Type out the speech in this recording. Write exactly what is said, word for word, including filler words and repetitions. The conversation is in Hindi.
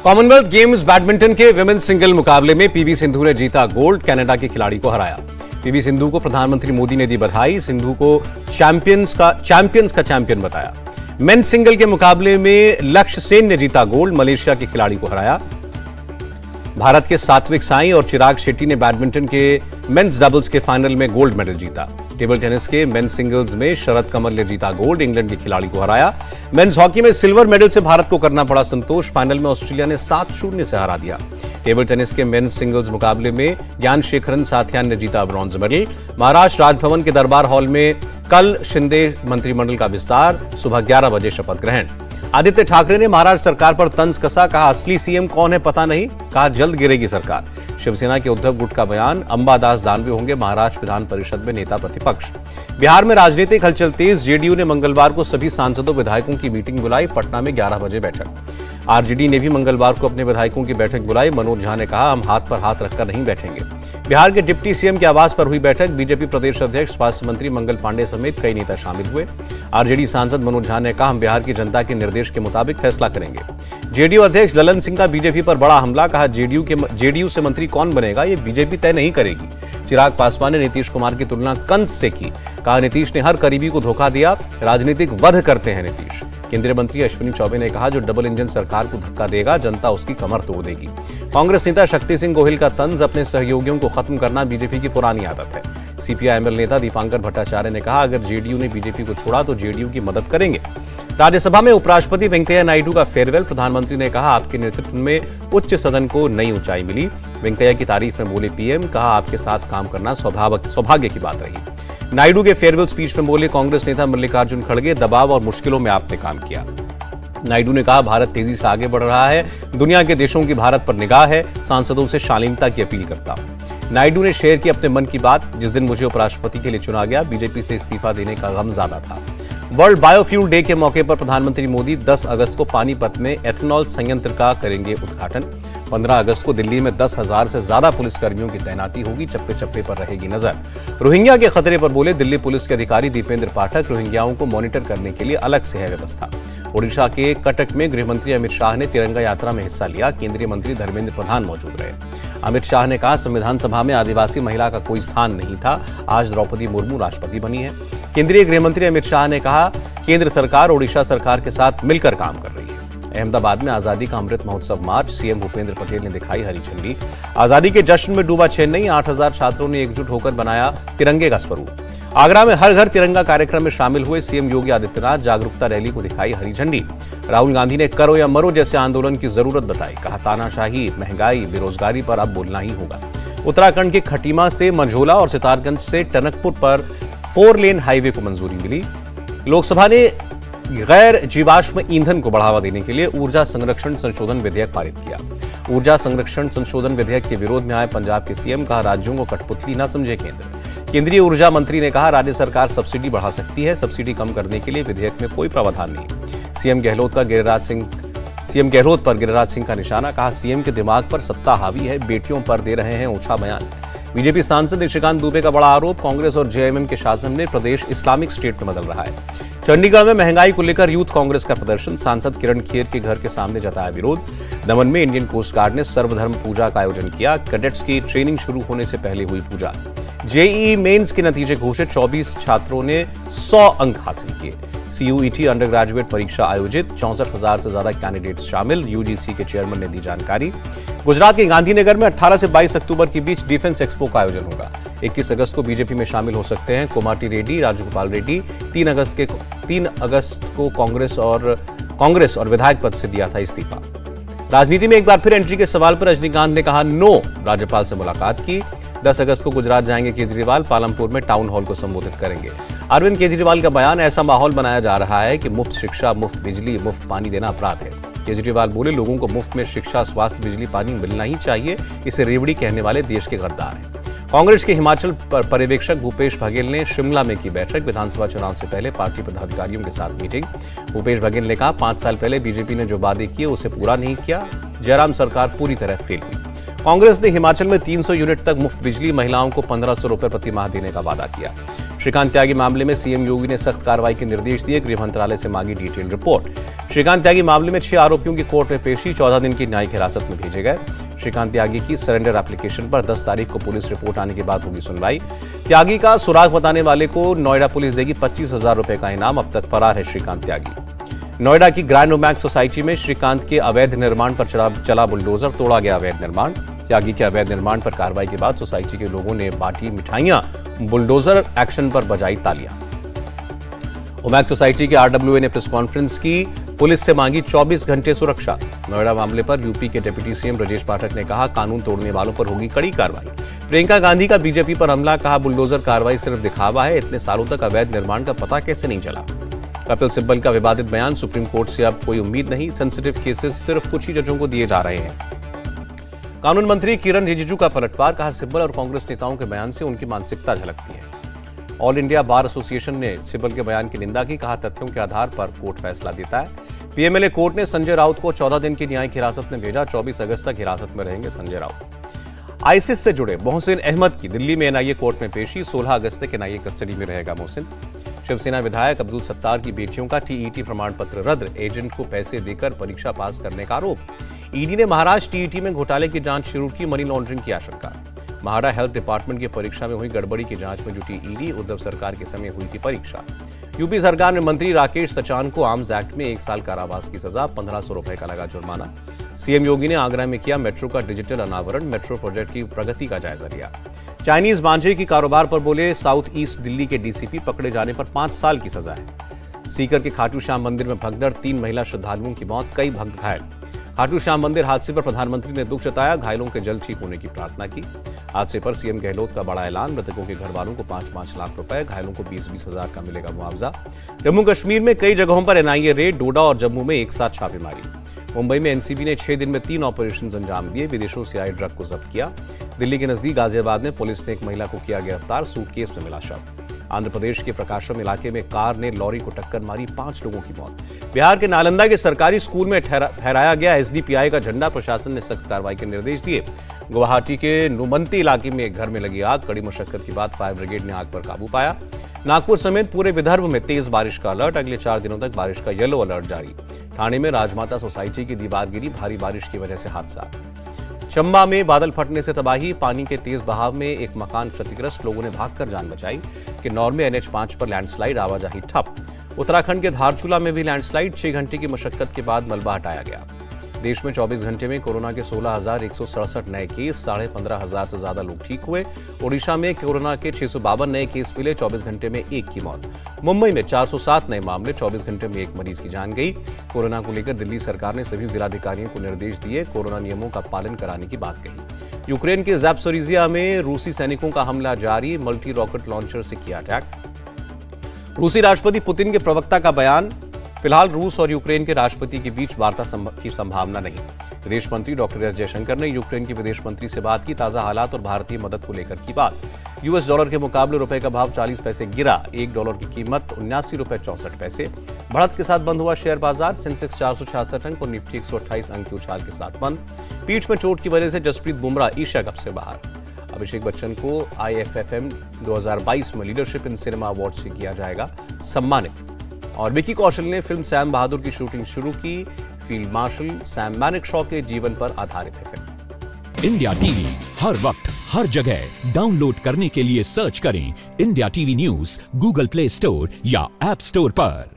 कॉमनवेल्थ गेम्स बैडमिंटन के विमेन सिंगल मुकाबले में पीवी सिंधु ने जीता गोल्ड, कनाडा के खिलाड़ी को हराया। पीवी सिंधु को प्रधानमंत्री मोदी ने दी बधाई, सिंधु को चैंपियंस का चैंपियंस का चैंपियन बताया। मेन सिंगल के मुकाबले में लक्ष्य सेन ने जीता गोल्ड, मलेशिया के खिलाड़ी को हराया। भारत के सात्विक साई और चिराग शेट्टी ने बैडमिंटन के मेंस डबल्स के फाइनल में गोल्ड मेडल जीता। टेबल टेनिस के मेंस सिंगल्स में शरद कमल ने जीता गोल्ड, इंग्लैंड के खिलाड़ी को हराया। मेंस हॉकी में सिल्वर मेडल से भारत को करना पड़ा संतोष, फाइनल में ऑस्ट्रेलिया ने सात शून्य से हरा दिया। टेबल टेनिस के मेंस सिंगल्स मुकाबले में ज्ञान शेखरन साथियान ने जीता ब्रॉन्ज मेडल। महाराष्ट्र राजभवन के दरबार हॉल में कल शिंदे मंत्रिमंडल का विस्तार, सुबह ग्यारह बजे शपथ ग्रहण। आदित्य ठाकरे ने महाराष्ट्र सरकार पर तंज कसा, कहा असली सीएम कौन है पता नहीं, कहा जल्द गिरेगी सरकार। शिवसेना के उद्धव गुट का बयान, अंबादास दानवे होंगे महाराष्ट्र विधान परिषद में नेता प्रतिपक्ष। बिहार में राजनीतिक हलचल तेज, जेडीयू ने मंगलवार को सभी सांसदों विधायकों की मीटिंग बुलाई, पटना में ग्यारह बजे बैठक। आरजेडी ने भी मंगलवार को अपने विधायकों की बैठक बुलाई, मनोज झा ने कहा हम हाथ पर हाथ रखकर नहीं बैठेंगे। बिहार के डिप्टी सीएम के आवास पर हुई बैठक, बीजेपी प्रदेश अध्यक्ष स्वास्थ्य मंत्री मंगल पांडे समेत कई नेता शामिल हुए। आरजेडी सांसद मनोज झा ने कहा हम बिहार की जनता के निर्देश के मुताबिक फैसला करेंगे। जेडीयू अध्यक्ष ललन सिंह का बीजेपी पर बड़ा हमला, कहा जेडीयू के जेडीयू से मंत्री कौन बनेगा ये बीजेपी तय नहीं करेगी। चिराग पासवान ने नीतीश कुमार की तुलना कंस से की, कहा नीतीश ने हर करीबी को धोखा दिया, राजनीतिक वध करते हैं नीतीश। केंद्रीय मंत्री अश्विनी चौबे ने कहा जो डबल इंजन सरकार को धक्का देगा जनता उसकी कमर तोड़ देगी। कांग्रेस नेता शक्ति सिंह गोहिल का तंज, अपने सहयोगियों को खत्म करना बीजेपी की पुरानी आदत है। सीपीआईएमएल नेता दीपांकर भट्टाचार्य ने कहा अगर जेडीयू ने बीजेपी को छोड़ा तो जेडीयू की मदद करेंगे। राज्यसभा में उपराष्ट्रपति वेंकैया नायडू का फेयरवेल, प्रधानमंत्री ने कहा आपके नेतृत्व में उच्च सदन को नई ऊंचाई मिली। वेंकैया की तारीफ में बोले पीएम, कहा आपके साथ काम करना सौभाग्य की बात रही। नायडू के फेयरवेल स्पीच में बोले कांग्रेस नेता मल्लिकार्जुन खड़गे, दबाव और मुश्किलों में आपने काम किया। नायडू ने कहा भारत तेजी से आगे बढ़ रहा है, दुनिया के देशों की भारत पर निगाह है, सांसदों से शालीनता की अपील करता हूं। नायडू ने शेयर की अपने मन की बात, जिस दिन मुझे उपराष्ट्रपति के लिए चुना गया बीजेपी से इस्तीफा देने का गम ज्यादा था। वर्ल्ड बायोफ्यूल डे के मौके पर प्रधानमंत्री मोदी दस अगस्त को पानीपत में एथेनॉल संयंत्र का करेंगे उद्घाटन। पंद्रह अगस्त को दिल्ली में दस हजार से ज्यादा पुलिसकर्मियों की तैनाती होगी, चप्पे चप्पे पर रहेगी नजर। रोहिंग्या के खतरे पर बोले दिल्ली पुलिस के अधिकारी दीपेंद्र पाठक, रोहिंग्याओं को मॉनिटर करने के लिए अलग से है व्यवस्था। ओडिशा के कटक में गृहमंत्री अमित शाह ने तिरंगा यात्रा में हिस्सा लिया, केंद्रीय मंत्री धर्मेंद्र प्रधान मौजूद रहे। अमित शाह ने कहा संविधान सभा में आदिवासी महिला का कोई स्थान नहीं था, आज द्रौपदी मुर्मू राष्ट्रपति बनी है। केंद्रीय गृहमंत्री अमित शाह ने कहा केंद्र सरकार ओडिशा सरकार के साथ मिलकर काम कर रही है। अहमदाबाद में आजादी का अमृत महोत्सव मार्च, सीएम भूपेंद्र पटेल ने दिखाई हरी झंडी। आजादी के जश्न में डूबा चेन्नई, आठ हजार छात्रों ने एकजुट होकर बनाया तिरंगे का स्वरूप। आगरा में हर घर तिरंगा कार्यक्रम में शामिल हुए सीएम योगी आदित्यनाथ, जागरूकता रैली को दिखाई हरी झंडी। राहुल गांधी ने करो या मरो जैसे आंदोलन की जरूरत बताई, कहा तानाशाही, महंगाई, बेरोजगारी पर अब बोलना ही होगा। उत्तराखंड के खटीमा से मंझोला और सितारगंज से टनकपुर पर फोर लेन हाईवे को मंजूरी मिली। लोकसभा ने गैर जीवाश्म ईंधन को बढ़ावा देने के लिए ऊर्जा संरक्षण संशोधन विधेयक पारित किया। ऊर्जा संरक्षण संशोधन विधेयक के विरोध में आए पंजाब के सीएम, कहा राज्यों को कठपुतली न समझे केंद्र। केंद्रीय ऊर्जा मंत्री ने कहा राज्य सरकार सब्सिडी बढ़ा सकती है, सब्सिडी कम करने के लिए विधेयक में कोई प्रावधान नहीं। सीएम गहलोत का गिरिराज सिंह सीएम गहलोत पर गिरिराज सिंह का निशाना, कहा सीएम के दिमाग पर सत्ता हावी है, बेटियों पर दे रहे हैं ऊंचा बयान। बीजेपी सांसद निशिकांत दुबे का बड़ा आरोप, कांग्रेस और जेएमएम के शासन में प्रदेश इस्लामिक स्टेट में बदल रहा है। चंडीगढ़ में महंगाई को लेकर यूथ कांग्रेस का प्रदर्शन, सांसद किरण खेर के घर के सामने जताया विरोध। दमन में इंडियन कोस्ट गार्ड ने सर्वधर्म पूजा का आयोजन किया, कैडेट्स की ट्रेनिंग शुरू होने से पहले हुई पूजा। जेईई मेंस के नतीजे घोषित, चौबीस छात्रों ने सौ अंक हासिल किए। सीयूईटी अंडर ग्रेजुएट परीक्षा आयोजित, चौसठ हजार से ज्यादा कैंडिडेट शामिल, यूजीसी के चेयरमैन ने दी जानकारी। गुजरात के गांधीनगर में अठारह से बाईस अक्टूबर के बीच डिफेंस एक्सपो का आयोजन होगा। इक्कीस अगस्त को बीजेपी में शामिल हो सकते हैं कोमाटी रेड्डी, राजगोपाल रेड्डी। तीन अगस्त के तीन अगस्त को कांग्रेस और कांग्रेस और विधायक पद से दिया था इस्तीफा। राजनीति में एक बार फिर एंट्री के सवाल पर रजनीकांत ने कहा नो, राज्यपाल से मुलाकात की। दस अगस्त को गुजरात जाएंगे केजरीवाल, पालमपुर में टाउन हॉल को संबोधित करेंगे। अरविंद केजरीवाल का बयान, ऐसा माहौल बनाया जा रहा है कि मुफ्त शिक्षा, मुफ्त बिजली, मुफ्त पानी देना अपराध है। केजरीवाल बोले लोगों को मुफ्त में शिक्षा, स्वास्थ्य, बिजली, पानी मिलना ही चाहिए, इसे रेवड़ी कहने वाले देश के गद्दार हैं। कांग्रेस के हिमाचल पर्यवेक्षक भूपेश बघेल ने शिमला में की बैठक, विधानसभा चुनाव से पहले पार्टी पदाधिकारियों के साथ मीटिंग। भूपेश बघेल ने कहा पांच साल पहले बीजेपी ने जो वादे किए उसे पूरा नहीं किया, जयराम सरकार पूरी तरह फेल हुई। कांग्रेस ने हिमाचल में तीन सौ यूनिट तक मुफ्त बिजली, महिलाओं को पंद्रह सौ रुपए प्रति माह देने का वादा किया। श्रीकांत त्यागी मामले में सीएम योगी ने सख्त कार्रवाई के निर्देश दिए, गृह मंत्रालय से मांगी डिटेल रिपोर्ट। श्रीकांत त्यागी मामले में छह आरोपियों की कोर्ट में पेशी, चौदह दिन की न्यायिक हिरासत में भेजे गए। श्रीकांत त्यागी की सरेंडर एप्लीकेशन पर दस तारीख को पुलिस रिपोर्ट आने के बाद होगी सुनवाई। त्यागी का सुराग बताने वाले को नोएडा पुलिस देगी पच्चीस हजार रुपए का इनाम। अब तक फरार है श्रीकांत त्यागी। नोएडा की ग्रैंड ओमैक्स सोसाइटी में श्रीकांत के अवैध निर्माण पर चला, चला बुलडोजर, तोड़ा गया अवैध निर्माण। त्यागी के अवैध निर्माण पर कार्रवाई के बाद सोसाइटी के लोगों ने बांटी मिठाइयां, बुलडोजर एक्शन पर बजाई तालियां। ओमैक्स सोसाइटी के आरडब्ल्यूए ने प्रेस कॉन्फ्रेंस की, पुलिस से मांगी चौबीस घंटे सुरक्षा। नोएडा मामले पर यूपी के डिप्टी सीएम ब्रजेश पाठक ने कहा, कानून तोड़ने वालों पर होगी कड़ी कार्रवाई। प्रियंका गांधी का बीजेपी पर हमला, कहा बुलडोजर कार्रवाई सिर्फ दिखावा है, इतने सालों तक अवैध निर्माण का पता कैसे नहीं चला। कपिल सिब्बल का विवादित बयान, सुप्रीम कोर्ट से अब कोई उम्मीद नहीं, सेंसिटिव केसेस सिर्फ कुछ ही जजों को दिए जा रहे हैं। कानून मंत्री किरण रिजिजू का पलटवार, कहा सिब्बल और कांग्रेस नेताओं के बयान से उनकी मानसिकता झलकती है। ऑल इंडिया बार एसोसिएशन ने सिब्बल के बयान की निंदा की, कहा तथ्यों के आधार पर कोर्ट फैसला देता है। पीएमएलए कोर्ट ने संजय राउत को चौदह दिन की न्यायिक हिरासत में भेजा, चौबीस अगस्त तक हिरासत में रहेंगे संजय राउत। आईसिस से जुड़े मोहसिन अहमद की दिल्ली में एनआईए कोर्ट में पेशी, सोलह अगस्त तक एनआईए कस्टडी में रहेगा मोहसिन। शिवसेना विधायक अब्दुल सत्तार की बेटियों का टीईटी प्रमाण पत्र रद्द, एजेंट को पैसे देकर परीक्षा पास करने का आरोप। ईडी ने महाराष्ट्र टीईटी में घोटाले की जांच शुरू की, मनी लॉन्ड्रिंग की आशंका। महारा हेल्थ डिपार्टमेंट की परीक्षा में हुई गड़बड़ी की जांच में जुटी ईडी, उद्धव सरकार के समय हुई थी परीक्षा। यूपी सरकार ने मंत्री राकेश सचान को आर्म्स एक्ट में एक साल कारावास की सजा, पंद्रह सौ रुपए का लगा जुर्माना। सीएम योगी ने आगरा में किया मेट्रो का डिजिटल अनावरण, मेट्रो प्रोजेक्ट की प्रगति का जायजा लिया। चाइनीज मांझे की कारोबार पर बोले साउथ ईस्ट दिल्ली के डीसीपी, पकड़े जाने पर पांच साल की सजा है। सीकर के खाटू श्याम मंदिर में भगदड़, तीन महिला श्रद्धालुओं की मौत, कई भक्त घायल। खाटू श्याम मंदिर हादसे पर प्रधानमंत्री ने दुख जताया, घायलों के जल्द ठीक होने की प्रार्थना की। हादसे पर सीएम गहलोत का बड़ा ऐलान, मृतकों के घर वालों को पांच पांच लाख रुपए, घायलों को बीस बीस हजार का मिलेगा मुआवजा। जम्मू कश्मीर में कई जगहों पर एनआईए रेड, डोडा और जम्मू में एक साथ छापेमारी। मुंबई में एनसीबी ने छह दिन में तीन ऑपरेशन अंजाम दिए, विदेशों से आए ड्रग को जब्त किया। दिल्ली के नजदीक गाजियाबाद में पुलिस ने एक महिला को किया गिरफ्तार, सूटकेस में मिला शव। आंध्र प्रदेश के प्रकाशम इलाके में कार ने लॉरी को टक्कर मारी, पांच लोगों की मौत। बिहार के नालंदा के सरकारी स्कूल में फहराया गया एसडीपीआई का झंडा, प्रशासन ने सख्त कार्रवाई के निर्देश दिए। गुवाहाटी के नुमंती इलाके में एक घर में लगी आग, कड़ी मशक्कत के बाद फायर ब्रिगेड ने आग पर काबू पाया। नागपुर समेत पूरे विदर्भ में तेज बारिश का अलर्ट, अगले चार दिनों तक बारिश का येलो अलर्ट जारी। ठाणे में राजमाता सोसाइटी की दीवार गिरी, भारी बारिश की वजह से हादसा। चंबा में बादल फटने से तबाही, पानी के तेज बहाव में एक मकान क्षतिग्रस्त, लोगों ने भागकर जान बचाई। किन्नौर में एनएच पांच पर लैंडस्लाइड, आवाजाही ठप। उत्तराखंड के धारचूला में भी लैंडस्लाइड, छह घंटे की मशक्कत के बाद मलबा हटाया गया। देश में चौबीस घंटे में कोरोना के सोलह हजार एक सौ सड़सठ नए केस, साढ़े पंद्रह हजार से ज्यादा लोग ठीक हुए। ओडिशा में कोरोना के छह सौ बावन नए केस मिले, चौबीस घंटे में एक की मौत। मुंबई में चार सौ सात नए मामले, चौबीस घंटे में एक मरीज की जान गई। कोरोना को लेकर दिल्ली सरकार ने सभी जिलाधिकारियों को निर्देश दिए, कोरोना नियमों का पालन कराने की बात कही। यूक्रेन के ज़ैपोरिज़िया में रूसी सैनिकों का हमला जारी, मल्टी रॉकेट लॉन्चर से किया अटैक। रूसी राष्ट्रपति पुतिन के प्रवक्ता का बयान, फिलहाल रूस और यूक्रेन के राष्ट्रपति के बीच वार्ता की संभावना नहीं। विदेश मंत्री डॉक्टर एस जयशंकर ने यूक्रेन के विदेश मंत्री से बात की, ताजा हालात और भारतीय मदद को लेकर की बात। यूएस डॉलर के मुकाबले रुपए का भाव चालीस पैसे गिरा, एक डॉलर की कीमत उन्यासी रुपए चौसठ पैसे। बढ़त के साथ बंद हुआ शेयर बाजार, सेंसेक्स चार सौ छियासठ अंक और निफ्टी एक सौ अट्ठाईस अंक के उछाल के साथ बंद। पीठ में चोट की वजह से जसप्रीत बुमराह एशिया कप से बाहर। अभिषेक बच्चन को आईएफएफएम दो हज़ार बाईस में लीडरशिप इन सिनेमा अवार्ड से किया जाएगा सम्मानित। और विकी कौशल ने फिल्म सैम बहादुर की शूटिंग शुरू की, फील्ड मार्शल सैम मैनेक्शॉ के जीवन पर आधारित है फिल्म। इंडिया टीवी हर वक्त हर जगह डाउनलोड करने के लिए सर्च करें India TV news Google Play Store या ऐप स्टोर पर।